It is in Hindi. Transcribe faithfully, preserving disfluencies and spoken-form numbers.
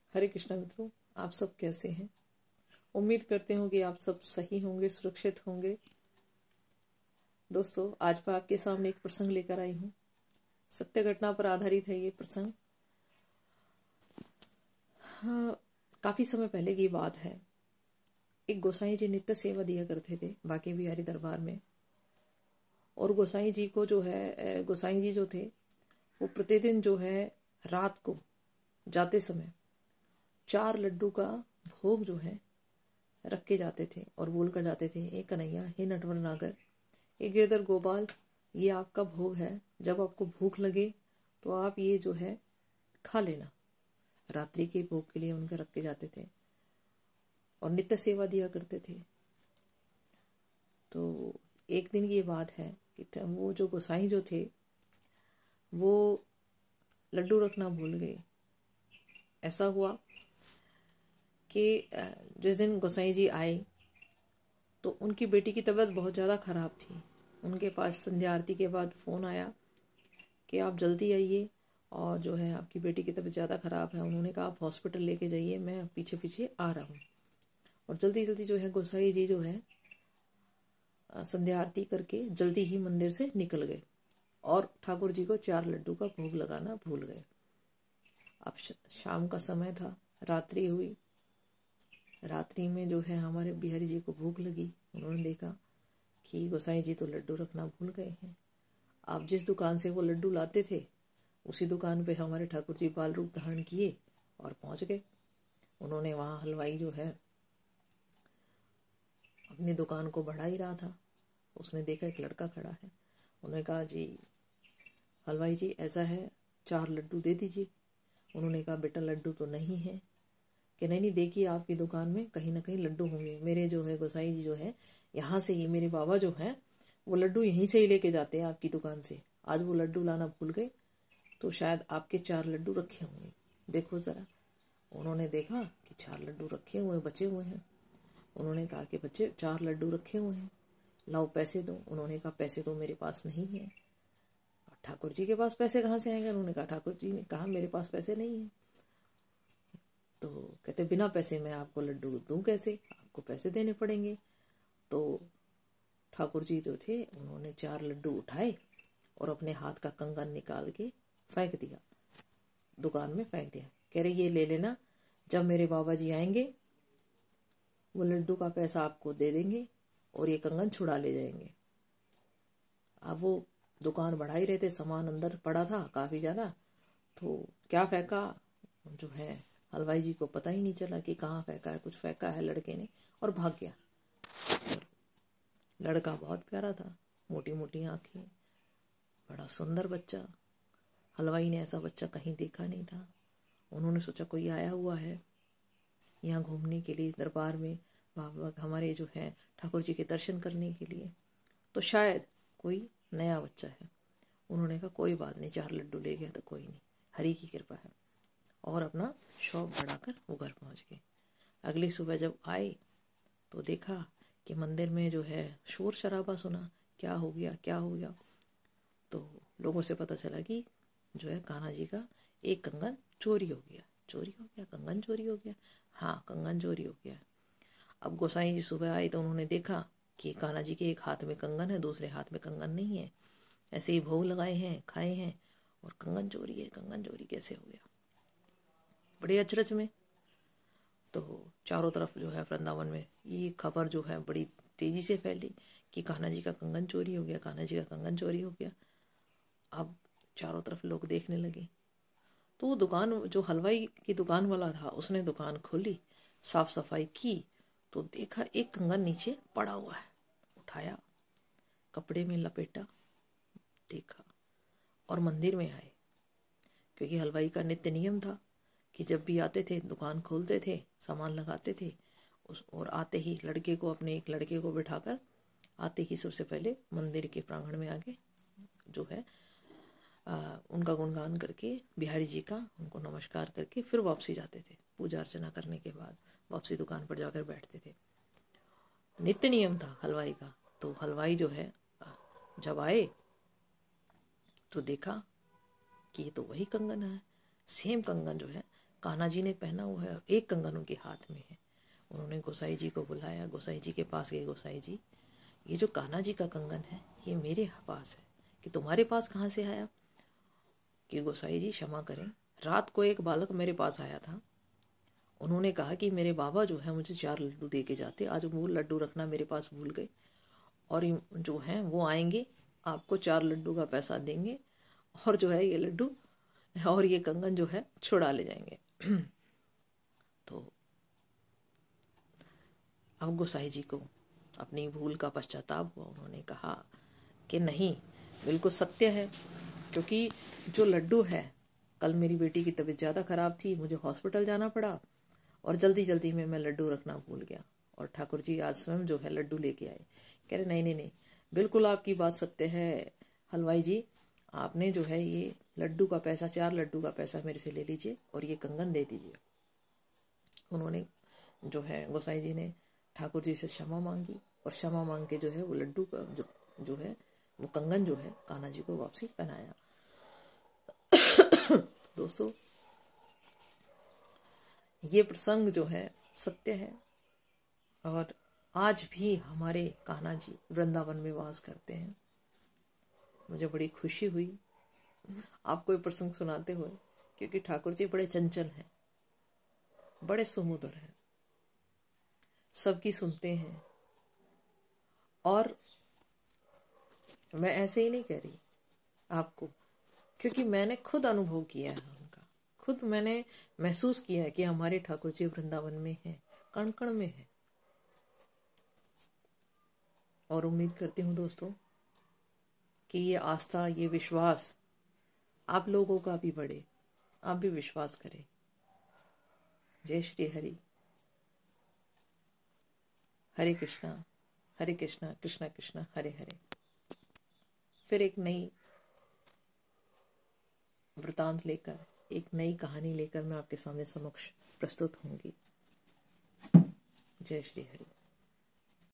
हरे कृष्णा मित्रों, आप सब कैसे हैं। उम्मीद करते हूँ कि आप सब सही होंगे, सुरक्षित होंगे। दोस्तों, आज मैं आपके सामने एक प्रसंग लेकर आई हूँ। सत्य घटना पर आधारित है ये प्रसंग। हाँ, काफ़ी समय पहले की बात है। एक गोसाई जी नित्य सेवा दिया करते थे बांके बिहारी दरबार में। और गोसाई जी को जो है गोसाई जी जो थे वो प्रतिदिन जो है रात को जाते समय चार लड्डू का भोग जो है रख के जाते थे और बोल कर जाते थे, हे कन्हैया, हे नटवर नागर, हे गिरधर गोपाल, ये आपका भोग है। जब आपको भूख लगे तो आप ये जो है खा लेना। रात्रि के भोग के लिए उनके रख के जाते थे और नित्य सेवा दिया करते थे। तो एक दिन की बात है कि वो जो गोसाई जो थे वो लड्डू रखना भूल गए। ऐसा हुआ कि जिस दिन गोसाई जी आए तो उनकी बेटी की तबीयत बहुत ज़्यादा ख़राब थी। उनके पास संध्या आरती के बाद फ़ोन आया कि आप जल्दी आइए और जो है आपकी बेटी की तबीयत ज़्यादा ख़राब है। उन्होंने कहा आप हॉस्पिटल लेके जाइए, मैं पीछे पीछे आ रहा हूँ। और जल्दी जल्दी जो है गोसाई जी जो है संध्या आरती करके जल्दी ही मंदिर से निकल गए और ठाकुर जी को चार लड्डू का भोग लगाना भूल गए। अब शाम का समय था, रात्रि हुई। रात्रि में जो है हमारे बिहारी जी को भूख लगी। उन्होंने देखा कि गोसाई जी तो लड्डू रखना भूल गए हैं। आप जिस दुकान से वो लड्डू लाते थे उसी दुकान पे हमारे ठाकुर जी बाल रूप धारण किए और पहुंच गए। उन्होंने वहाँ हलवाई जो है अपनी दुकान को बढ़ा ही रहा था। उसने देखा एक लड़का खड़ा है। उन्होंने कहा, जी हलवाई जी, ऐसा है, चार लड्डू दे दीजिए। उन्होंने कहा, बेटा लड्डू तो नहीं है। कि नहीं नहीं, देखिए आपकी दुकान में कहीं ना कहीं लड्डू होंगे। मेरे जो है गोसाई जी जो है यहाँ से ही, मेरे बाबा जो हैं वो लड्डू यहीं से ही लेके जाते हैं आपकी दुकान से। आज वो लड्डू लाना भूल गए तो शायद आपके चार लड्डू रखे होंगे, देखो ज़रा। उन्होंने देखा कि चार लड्डू रखे हुए बचे हुए हैं। उन्होंने कहा कि बच्चे चार लड्डू रखे हुए हैं, लाओ पैसे दो। उन्होंने कहा पैसे तो मेरे पास नहीं है। ठाकुर जी के पास पैसे कहाँ से आएंगे? उन्होंने कहा ठाकुर जी ने कहा मेरे पास पैसे नहीं है। तो कहते बिना पैसे में आपको लड्डू दूं कैसे, आपको पैसे देने पड़ेंगे। तो ठाकुर जी जो थे उन्होंने चार लड्डू उठाए और अपने हाथ का कंगन निकाल के फेंक दिया, दुकान में फेंक दिया। कह रहे ये ले लेना, जब मेरे बाबा जी आएंगे वो लड्डू का पैसा आपको दे देंगे और ये कंगन छुड़ा ले जाएंगे। अब वो दुकान बढ़ा ही रहे थे, सामान अंदर पड़ा था काफ़ी ज़्यादा। तो क्या फेंका जो है हलवाई जी को पता ही नहीं चला कि कहाँ फेंका है। कुछ फेंका है लड़के ने और भाग गया। और लड़का बहुत प्यारा था, मोटी मोटी आंखें, बड़ा सुंदर बच्चा। हलवाई ने ऐसा बच्चा कहीं देखा नहीं था। उन्होंने सोचा कोई आया हुआ है यहाँ घूमने के लिए दरबार में, बाबा हमारे जो है ठाकुर जी के दर्शन करने के लिए, तो शायद कोई नया बच्चा है। उन्होंने कहा कोई बात नहीं, चार लड्डू ले गया तो कोई नहीं, हरि की कृपा है। और अपना शौक बढ़ाकर वो घर पहुंच गए। अगली सुबह जब आए तो देखा कि मंदिर में जो है शोर शराबा सुना। क्या हो गया, क्या हो गया? तो लोगों से पता चला कि जो है कान्हा जी का एक कंगन चोरी हो गया। चोरी हो गया, कंगन चोरी हो गया। हाँ, कंगन चोरी हो गया। अब गोसाई जी सुबह आए तो उन्होंने देखा कि कान्हा जी के एक हाथ में कंगन है, दूसरे हाथ में कंगन नहीं है। ऐसे ही भोग लगाए हैं, खाए हैं, और कंगन चोरी है। कंगन चोरी कैसे हो गया? बड़े अचरज में। तो चारों तरफ जो है वृंदावन में ये खबर जो है बड़ी तेज़ी से फैली कि कान्हा जी का कंगन चोरी हो गया, कान्हा जी का कंगन चोरी हो गया। अब चारों तरफ लोग देखने लगे। तो वो दुकान, जो हलवाई की दुकान वाला था, उसने दुकान खोली, साफ सफाई की तो देखा एक कंगन नीचे पड़ा हुआ है। उठाया, कपड़े में लपेटा, देखा और मंदिर में आए। क्योंकि हलवाई का नित्य नियम था कि जब भी आते थे दुकान खोलते थे, सामान लगाते थे, उस और आते ही लड़के को, अपने एक लड़के को बिठाकर आते ही सबसे पहले मंदिर के प्रांगण में आके जो है आ, उनका गुणगान करके बिहारी जी का उनको नमस्कार करके फिर वापसी जाते थे। पूजा अर्चना करने के बाद वापसी दुकान पर जाकर बैठते थे। नित्य नियम था हलवाई का। तो हलवाई जो है जब आए तो देखा कि ये तो वही कंगन है, सेम कंगन जो है कान्हा जी ने पहना हुआ है, एक कंगन उनके हाथ में है। उन्होंने गोसाई जी को बुलाया, गोसाई जी के पास गए। गोसाई जी, ये जो कान्हा जी का कंगन है ये मेरे पास है, कि तुम्हारे पास कहाँ से आया? कि गोसाई जी क्षमा करें, रात को एक बालक मेरे पास आया था। उन्होंने कहा कि मेरे बाबा जो है मुझे चार लड्डू दे के जाते, आज वो लड्डू रखना मेरे पास भूल गए, और जो हैं वो आएंगे, आपको चार लड्डू का पैसा देंगे, और जो है ये लड्डू और ये कंगन जो है छुड़ा ले जाएंगे। तो अब गोसाई जी को अपनी भूल का पश्चाताप हुआ। उन्होंने कहा कि नहीं, बिल्कुल सत्य है, क्योंकि जो लड्डू है, कल मेरी बेटी की तबीयत ज़्यादा ख़राब थी, मुझे हॉस्पिटल जाना पड़ा, और जल्दी जल्दी में मैं लड्डू रखना भूल गया, और ठाकुर जी आज स्वयं जो है लड्डू लेके आए। कह रहे नहीं नहीं नहीं, बिल्कुल आपकी बात सत्य है हलवाई जी, आपने जो है ये लड्डू का पैसा, चार लड्डू का पैसा मेरे से ले लीजिए और ये कंगन दे दीजिए। उन्होंने जो है गोसाई जी ने ठाकुर जी से क्षमा मांगी, और क्षमा मांग के जो है वो लड्डू का जो जो है वो कंगन जो है कान्हा जी को वापसी पहनाया। दोस्तों, ये प्रसंग जो है सत्य है, और आज भी हमारे कान्हा जी वृंदावन में वास करते हैं। मुझे बड़ी खुशी हुई आपको ये प्रसंग सुनाते हुए, क्योंकि ठाकुर जी बड़े चंचल हैं, बड़े सुमुद्र हैं, सबकी सुनते हैं। और मैं ऐसे ही नहीं कह रही आपको, क्योंकि मैंने खुद अनुभव किया है उनका, खुद मैंने महसूस किया है कि हमारे ठाकुर जी वृंदावन में हैं, कण कण में हैं। और उम्मीद करती हूँ दोस्तों कि ये आस्था, ये विश्वास आप लोगों का भी बढ़े, आप भी विश्वास करें। जय श्री हरि। हरे कृष्णा हरे कृष्णा कृष्णा कृष्णा हरे हरे। फिर एक नई वृतांत लेकर, एक नई कहानी लेकर मैं आपके सामने समक्ष प्रस्तुत होंगी। जय श्री हरि।